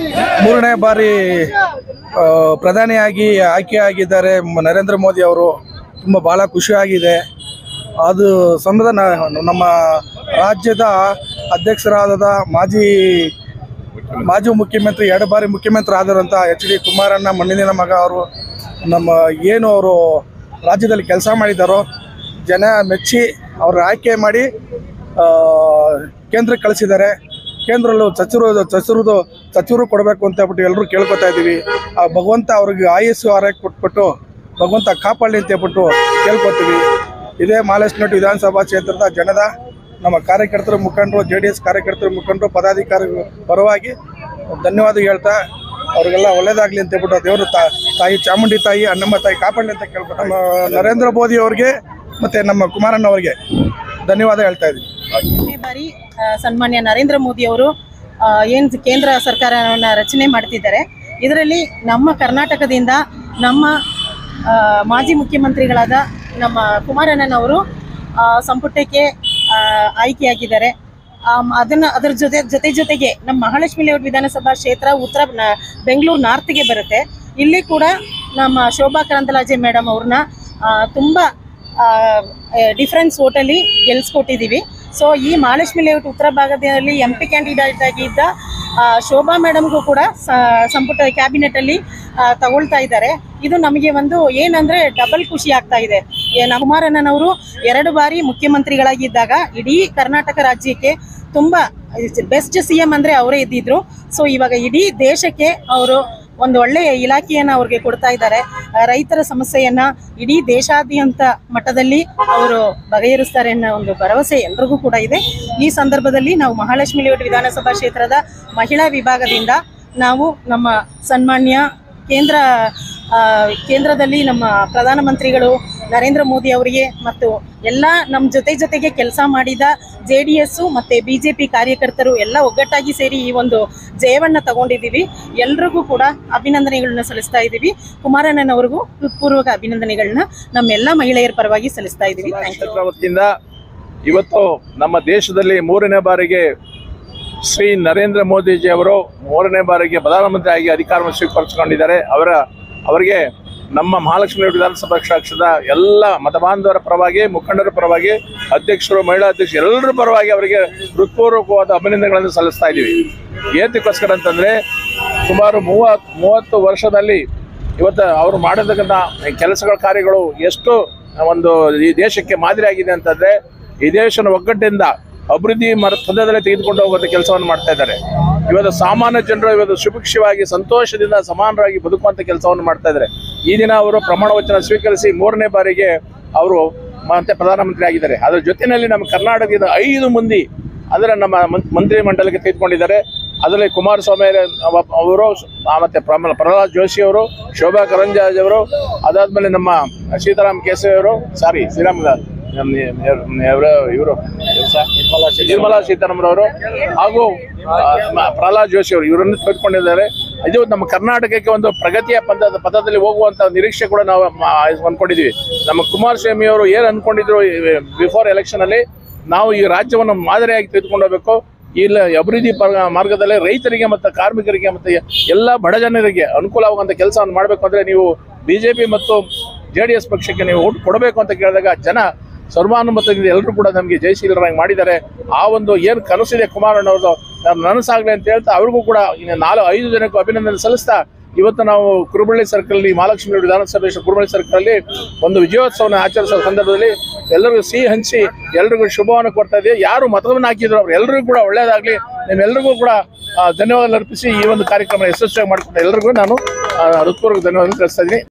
ಮೂರನೇ ಬಾರಿ ಪ್ರಧಾನಿಯಾಗಿ ಆಯ್ಕೆಯಾಗಿದ್ದಾರೆ ನರೇಂದ್ರ ಮೋದಿ ಅವರು. ತುಂಬ ಭಾಳ ಖುಷಿಯಾಗಿದೆ. ಅದು ಸಂಬಂಧ ನಮ್ಮ ರಾಜ್ಯದ ಅಧ್ಯಕ್ಷರಾದ ಮಾಜಿ ಮುಖ್ಯಮಂತ್ರಿ 2 ಬಾರಿ ಮುಖ್ಯಮಂತ್ರಿ ಆದರಂಥ HD ಕುಮಾರಣ್ಣ ಮಣ್ಣಿನ ಮಗ ಅವರು ಏನು ಅವರು ರಾಜ್ಯದಲ್ಲಿ ಕೆಲಸ ಮಾಡಿದ್ದಾರೋ ಜನ ಮೆಚ್ಚಿ ಅವ್ರ ಆಯ್ಕೆ ಮಾಡಿ ಕೇಂದ್ರಕ್ಕೆ ಕಳಿಸಿದ್ದಾರೆ. ಕೇಂದ್ರಲ್ಲೂ ಸಚಿವರು ಕೊಡಬೇಕು ಅಂತ ಹೇಳ್ಬಿಟ್ಟು ಎಲ್ಲರೂ ಕೇಳ್ಕೊತಾ ಇದ್ದೀವಿ. ಆ ಭಗವಂತ ಅವ್ರಿಗೆ ಆಯಸ್ಸು ಆರೋಗ್ಯ ಕೊಟ್ಬಿಟ್ಟು ಭಗವಂತ ಕಾಪಾಡಲಿ ಅಂತ ಹೇಳ್ಬಿಟ್ಟು ಕೇಳ್ಕೊತೀವಿ. ಇದೇ ಮಾಲೇಶ್ನಟ್ಟಿ ವಿಧಾನಸಭಾ ಕ್ಷೇತ್ರದ ಜನದ ನಮ್ಮ ಕಾರ್ಯಕರ್ತರ ಮುಖಂಡರು, JDS ಕಾರ್ಯಕರ್ತರ ಮುಖಂಡರು, ಪದಾಧಿಕಾರಿಗಳ ಪರವಾಗಿ ಧನ್ಯವಾದ ಹೇಳ್ತಾ ಅವ್ರಿಗೆಲ್ಲ ಒಳ್ಳೇದಾಗಲಿ ಅಂತ ಹೇಳ್ಬಿಟ್ಟು ದೇವರು ತಾಯಿ ಚಾಮುಂಡಿ ತಾಯಿ ಅಣ್ಣಮ್ಮ ತಾಯಿ ಕಾಪಾಡಲಿ ಅಂತ ಕೇಳ್ಬಿಟ್ಟು ನಮ್ಮ ನರೇಂದ್ರ ಮೋದಿ ಅವರಿಗೆ ಮತ್ತು ನಮ್ಮ ಕುಮಾರಣ್ಣ ಅವರಿಗೆ ಧನ್ಯವಾದ ಹೇಳ್ತಾ ಇದ್ದೀವಿ. ಈ ಬಾರಿ ಸನ್ಮಾನ್ಯ ನರೇಂದ್ರ ಮೋದಿ ಅವರು ಏನು ಕೇಂದ್ರ ಸರ್ಕಾರವನ್ನು ರಚನೆ ಮಾಡ್ತಿದ್ದಾರೆ, ಇದರಲ್ಲಿ ನಮ್ಮ ಕರ್ನಾಟಕದಿಂದ ನಮ್ಮ ಮಾಜಿ ಮುಖ್ಯಮಂತ್ರಿಗಳಾದ ನಮ್ಮ ಕುಮಾರಣ್ಣನವರು ಸಂಪುಟಕ್ಕೆ ಆಯ್ಕೆಯಾಗಿದ್ದಾರೆ. ಅದರ ಜೊತೆಗೆ ನಮ್ಮ ಮಹಾಲಕ್ಷ್ಮಿ ಲೇಔಟ್ ವಿಧಾನಸಭಾ ಕ್ಷೇತ್ರ ಬೆಂಗಳೂರು ನಾರ್ತ್ಗೆ ಬರುತ್ತೆ. ಇಲ್ಲಿ ಕೂಡ ನಮ್ಮ ಶೋಭಾ ಕರಂದ್ಲಾಜೆ ಮೇಡಮ್ ಅವ್ರನ್ನ ತುಂಬ ಡಿಫರೆನ್ಸ್ ವೋಟಲ್ಲಿ ಗೆಲ್ಲಿಸ್ಕೊಟ್ಟಿದ್ದೀವಿ. ಸೊ ಈ ಮಹಾಲಕ್ಷ್ಮಿ ಲೇಔಟ್ ಉತ್ತರ ಭಾಗದಲ್ಲಿ MP ಕ್ಯಾಂಡಿಡೇಟ್ ಆಗಿದ್ದ ಶೋಭಾ ಮೇಡಮ್ಗೂ ಕೂಡ ಸಂಪುಟ ಕ್ಯಾಬಿನೆಟಲ್ಲಿ ತಗೊಳ್ತಾ ಇದ್ದಾರೆ. ಇದು ನಮಗೆ ಒಂದು ಏನಂದರೆ ಡಬಲ್ ಖುಷಿ ಆಗ್ತಾ ಇದೆ. ಕುಮಾರಣ್ಣನವರು 2 ಬಾರಿ ಮುಖ್ಯಮಂತ್ರಿಗಳಾಗಿದ್ದಾಗ ಇಡೀ ಕರ್ನಾಟಕ ರಾಜ್ಯಕ್ಕೆ ತುಂಬ ಬೆಸ್ಟ್ CM ಅಂದರೆ ಅವರೇ ಇದ್ದಿದ್ರು. ಸೊ ಇವಾಗ ಇಡೀ ದೇಶಕ್ಕೆ ಅವರು ಒಂದು ಒಳ್ಳೆಯ ಇಲಾಖೆಯನ್ನು ಅವ್ರಿಗೆ ಕೊಡ್ತಾ ಇದ್ದಾರೆ. ರೈತರ ಸಮಸ್ಯೆಯನ್ನು ಇಡೀ ದೇಶಾದ್ಯಂತ ಮಟ್ಟದಲ್ಲಿ ಅವರು ಬಗೆಹರಿಸ್ತಾರೆ ಅನ್ನೋ ಒಂದು ಭರವಸೆ ಎಲ್ರಿಗೂ ಕೂಡ ಇದೆ. ಈ ಸಂದರ್ಭದಲ್ಲಿ ನಾವು ಮಹಾಲಕ್ಷ್ಮಿ ಲೇಔಟ್ ವಿಧಾನಸಭಾ ಕ್ಷೇತ್ರದ ಮಹಿಳಾ ವಿಭಾಗದಿಂದ ನಾವು ನಮ್ಮ ಸನ್ಮಾನ್ಯ ಕೇಂದ್ರದಲ್ಲಿ ನಮ್ಮ ಪ್ರಧಾನಮಂತ್ರಿಗಳು ನರೇಂದ್ರ ಮೋದಿ ಅವರಿಗೆ ಮತ್ತು ಎಲ್ಲ ನಮ್ಮ ಜೊತೆಗೆ ಕೆಲಸ ಮಾಡಿದ JDS ಮತ್ತು BJP ಕಾರ್ಯಕರ್ತರು ಎಲ್ಲ ಒಗ್ಗಟ್ಟಾಗಿ ಸೇರಿ ಈ ಒಂದು ಜಯವನ್ನು ತಗೊಂಡಿದ್ದೀವಿ. ಎಲ್ರಿಗೂ ಕೂಡ ಅಭಿನಂದನೆಗಳನ್ನ ಸಲ್ಲಿಸ್ತಾ ಇದ್ದೀವಿ. ಕುಮಾರಣ್ಣನವ್ರಿಗೂ ಹೃತ್ಪೂರ್ವಕ ಅಭಿನಂದನೆಗಳನ್ನ ನಮ್ಮೆಲ್ಲ ಮಹಿಳೆಯರ ಪರವಾಗಿ ಸಲ್ಲಿಸ್ತಾ ಇದ್ದೀವಿ. ಇವತ್ತು ನಮ್ಮ ದೇಶದಲ್ಲಿ 3ನೇ ಬಾರಿಗೆ ಶ್ರೀ ನರೇಂದ್ರ ಮೋದಿಜಿ ಅವರು 3ನೇ ಬಾರಿಗೆ ಪ್ರಧಾನಮಂತ್ರಿಯಾಗಿ ಅಧಿಕಾರವನ್ನು ಸ್ವೀಕರಿಸಿಕೊಂಡಿದ್ದಾರೆ. ಅವರಿಗೆ ನಮ್ಮ ಮಹಾಲಕ್ಷ್ಮಿ ವಿಧಾನಸಭಾ ಕ್ಷೇತ್ರದ ಎಲ್ಲ ಮತಬಾಂಧವರ ಪರವಾಗಿ, ಮುಖಂಡರ ಪರವಾಗಿ, ಅಧ್ಯಕ್ಷರು, ಮಹಿಳಾ ಅಧ್ಯಕ್ಷರು ಎಲ್ಲರ ಪರವಾಗಿ ಅವರಿಗೆ ಹೃತ್ಪೂರ್ವಕವಾದ ಅಭಿನಂದನೆಗಳನ್ನು ಸಲ್ಲಿಸ್ತಾ ಇದ್ದೀವಿ. ಏತಕ್ಕೋಸ್ಕರ ಅಂತಂದರೆ ಸುಮಾರು 30 ವರ್ಷದಲ್ಲಿ ಇವತ್ತು ಅವರು ಮಾಡಿರ್ತಕ್ಕಂಥ ಕೆಲಸಗಳ ಕಾರ್ಯಗಳು ಎಷ್ಟು ಒಂದು ಈ ದೇಶಕ್ಕೆ ಮಾದರಿಯಾಗಿದೆ ಅಂತಂದರೆ ಈ ದೇಶನ ಒಗ್ಗಟ್ಟಿನಿಂದ ಅಭಿವೃದ್ಧಿ ಪಥದಲ್ಲೇ ತೆಗೆದುಕೊಂಡು ಹೋಗುವಂಥ ಕೆಲಸವನ್ನು ಮಾಡ್ತಾ ಇದ್ದಾರೆ. ಇವತ್ತು ಸಾಮಾನ್ಯ ಜನರು ಇವತ್ತು ಸುಭಿಕ್ಷವಾಗಿ ಸಂತೋಷದಿಂದ ಸಮಾನರಾಗಿ ಬದುಕುವಂಥ ಕೆಲಸವನ್ನು ಮಾಡ್ತಾ ಇದ್ದಾರೆ. ಈ ದಿನ ಅವರು ಪ್ರಮಾಣ ವಚನ ಸ್ವೀಕರಿಸಿ 3ನೇ ಬಾರಿಗೆ ಅವರು ಮತ್ತೆ ಪ್ರಧಾನಮಂತ್ರಿ ಆಗಿದ್ದಾರೆ. ಅದರ ಜೊತೆಯಲ್ಲಿ ನಮ್ಮ ಕರ್ನಾಟಕದ 5 ಮಂದಿ ಅಂದರೆ ನಮ್ಮ ಮಂತ್ರಿ ಮಂಡಲಕ್ಕೆ ತೆಗೆದುಕೊಂಡಿದ್ದಾರೆ. ಅದರಲ್ಲಿ ಕುಮಾರಸ್ವಾಮಿ ಅವರು, ಮತ್ತು ಪ್ರಹ್ಲಾದ್ ಜೋಶಿ ಅವರು, ಶೋಭಾ ಕರಂದ್ಲಾಜೆ ಅವರು, ಅದಾದಮೇಲೆ ನಮ್ಮ ಸೀತಾರಾಮ್ ಕೇಸರಿ ಅವರು, ಇವರು ನಿರ್ಮಲಾ ಸೀತಾರಾಮನ್ ಅವರು ಹಾಗೂ ಪ್ರಹ್ಲಾದ್ ಜೋಶಿ ಅವರು ಇವರನ್ನು ತೆಗೆದುಕೊಂಡಿದ್ದಾರೆ. ಇದು ನಮ್ಮ ಕರ್ನಾಟಕಕ್ಕೆ ಒಂದು ಪ್ರಗತಿಯ ಪಥದಲ್ಲಿ ಹೋಗುವಂತ ನಿರೀಕ್ಷೆ ಕೂಡ ನಾವು ಅಂದ್ಕೊಂಡಿದ್ದೀವಿ. ನಮ್ಮ ಕುಮಾರಸ್ವಾಮಿ ಅವರು ಏನು ಅಂದ್ಕೊಂಡಿದ್ರು ಬಿಫೋರ್ ಎಲೆಕ್ಷನ್ ಅಲ್ಲಿ, ನಾವು ಈ ರಾಜ್ಯವನ್ನು ಮಾದರಿಯಾಗಿ ತೆಗೆದುಕೊಂಡು ಹೋಗಬೇಕು, ಇಲ್ಲ ಅಭಿವೃದ್ಧಿ ಮಾರ್ಗದಲ್ಲಿ ರೈತರಿಗೆ ಮತ್ತು ಕಾರ್ಮಿಕರಿಗೆ ಮತ್ತು ಎಲ್ಲ ಬಡ ಜನರಿಗೆ ಅನುಕೂಲವಾಗುವಂಥ ಕೆಲಸವನ್ನು ಮಾಡಬೇಕು ಅಂದರೆ ನೀವು BJP ಮತ್ತು JDS ಪಕ್ಷಕ್ಕೆ ನೀವು ಓಟ್ ಕೊಡಬೇಕು ಅಂತ ಕೇಳಿದಾಗ ಜನ ಸರ್ವಾನುಮತದಿಂದ ಎಲ್ಲರೂ ಕೂಡ ನಮಗೆ ಜಯಶೀಲರಾಗಿ ಮಾಡಿದ್ದಾರೆ. ಆ ಒಂದು ಏನು ಕನಸಿದೆ ಕುಮಾರಣ್ಣವ್ರದ್ದು ನನಸಾಗಲಿ ಅಂತ ಹೇಳ್ತಾ ಅವ್ರಿಗೂ ಕೂಡ ಇನ್ನು 4-5 ಜನಕ್ಕೂ ಅಭಿನಂದನೆ ಸಲ್ಲಿಸ್ತಾ ಇವತ್ತು ನಾವು ಕುರುಬಳ್ಳಿ ಸರ್ಕಲ್, ಮಹಾಲಕ್ಷ್ಮಿ ವಿಧಾನಸಭೆ ಕುರುಬಳ್ಳಿ ಸರ್ಕಲಲ್ಲಿ ಒಂದು ವಿಜಯೋತ್ಸವನ ಆಚರಿಸೋ ಸಂದರ್ಭದಲ್ಲಿ ಎಲ್ಲರಿಗೂ ಸಿಹಿ ಹಂಚಿ ಎಲ್ರಿಗೂ ಶುಭವನ್ನು ಕೊಡ್ತಾ ಇದ್ದೀವಿ. ಯಾರು ಮತವನ್ನು ಹಾಕಿದ್ರು ಅವ್ರು ಎಲ್ಲರಿಗೂ ಕೂಡ ಒಳ್ಳೆಯದಾಗಲಿ, ನಿಮ್ಮೆಲ್ಲರಿಗೂ ಕೂಡ ಧನ್ಯವಾದ ಅರ್ಪಿಸಿ ಈ ಒಂದು ಕಾರ್ಯಕ್ರಮ ಯಶಸ್ವಿಯಾಗಿ ಮಾಡಿಕೊಟ್ಟ ಎಲ್ಲರಿಗೂ ನಾನು ಹೃತ್ಪೂರ್ವಕ ಧನ್ಯವಾದ ತಿಳಿಸ್ತಾ ಇದ್ದೀನಿ.